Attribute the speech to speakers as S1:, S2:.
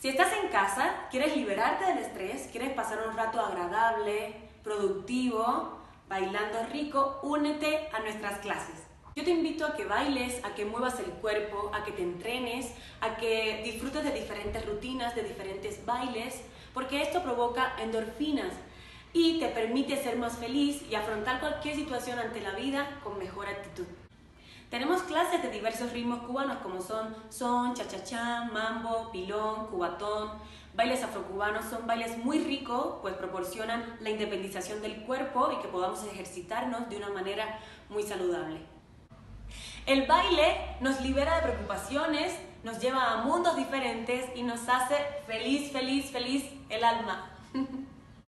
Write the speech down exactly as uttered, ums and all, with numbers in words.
S1: Si estás en casa, quieres liberarte del estrés, quieres pasar un rato agradable, productivo, bailando rico, únete a nuestras clases. Yo te invito a que bailes, a que muevas el cuerpo, a que te entrenes, a que disfrutes de diferentes rutinas, de diferentes bailes, porque esto provoca endorfinas y te permite ser más feliz y afrontar cualquier situación ante la vida con mejor actitud. Tenemos clases de diversos ritmos cubanos como son son, cha-cha-cha, mambo, pilón, cubatón. Bailes afrocubanos son bailes muy ricos, pues proporcionan la independización del cuerpo y que podamos ejercitarnos de una manera muy saludable. El baile nos libera de preocupaciones, nos lleva a mundos diferentes y nos hace feliz, feliz, feliz el alma.